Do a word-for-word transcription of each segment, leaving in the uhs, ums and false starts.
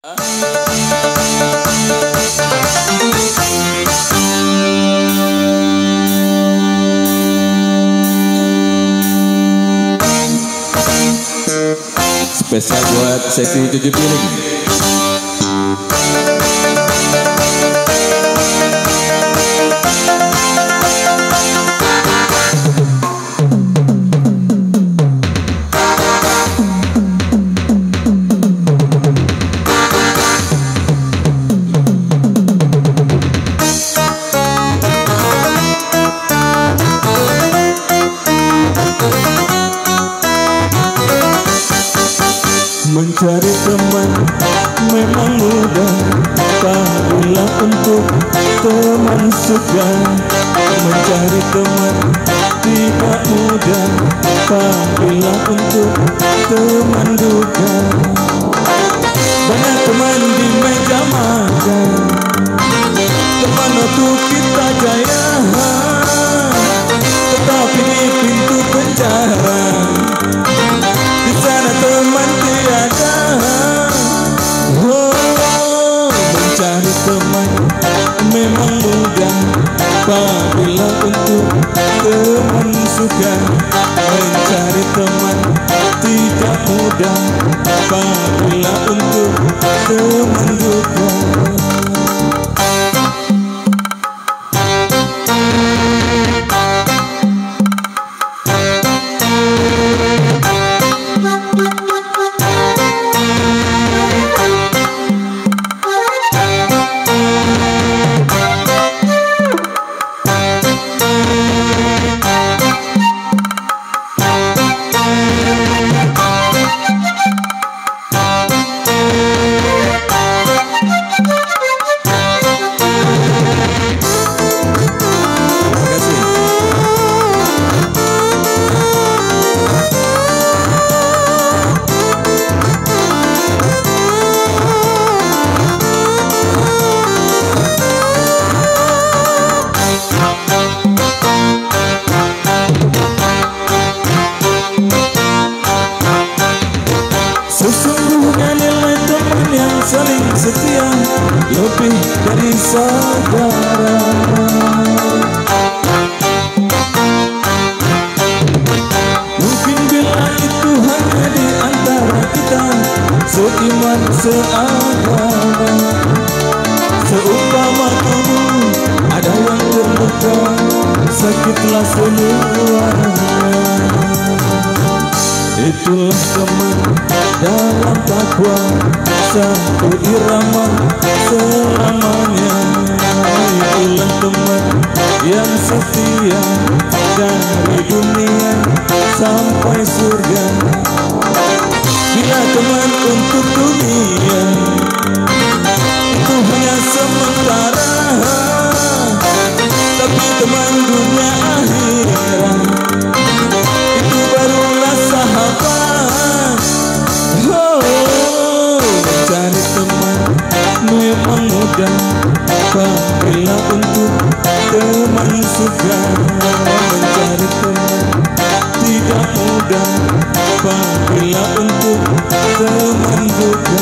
Spesial buat sesi cuci piring. Mencari teman memang mudah, apabila untuk teman suka. Mencari teman tidak mudah, apabila untuk teman duka. Banyak teman di meja makan, teman untuk kita jaya, tetapi di pintu penjara, di sana teman tiada. Oh, mencari teman memang mudah, apabila untuk teman suka. Mencari teman tidak mudah, apabila untuk teman duka. Sesungguhnya nilai teman yang saling setia lebih dari saudara. Mungkin bila itu hanya di antara kita, seiman seagama. Seumpama tubuh ada yang terluka, sakitlah seluruhnya. Itulah teman dalam takwa, satu irama selamanya. Itulah teman yang setia dari dunia sampai surga. Bila teman untuk dunia itu hanya sementara, tapi teman dunia akhirat itu barulah sahabat. Oh, mencari teman memang mudah, apabila untuk teman suka. Mencari teman tidak mudah, apabila untuk teman duka.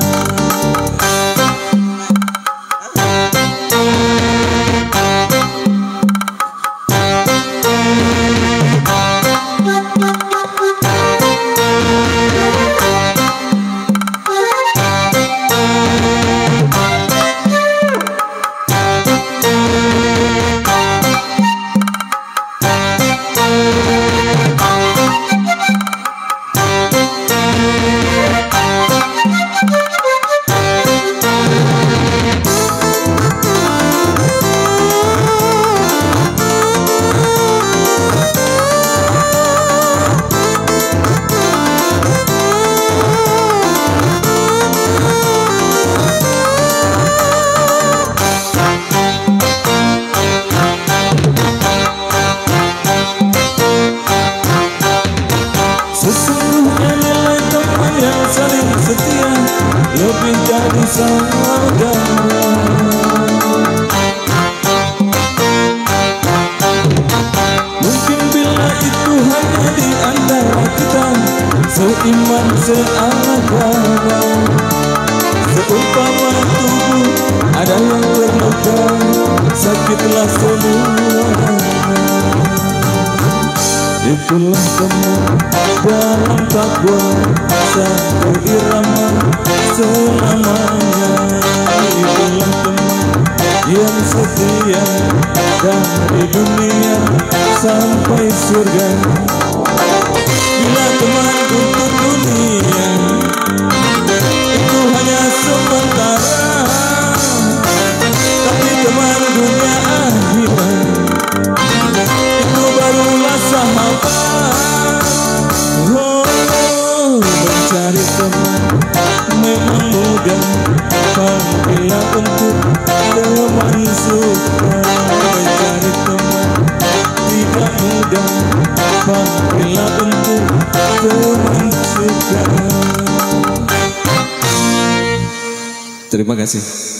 lebih dari saudara. Mungkin bila itu hanya di antara kita, seiman seagama, Umpama tubuh ada yang terluka, sakitlah semua. Itulah teman dalam takwa, satu irama selamanya. Itulah teman yang setia dari dunia sampai surga. Bila teman untuk dunia itu hanya sementara, tapi teman dunia akhirat itu barulah sahabat. Oh, mencari teman memang mudah apabila untuk teman suka. Mencari teman tidak mudah apabila untuk teman suka. Terima kasih.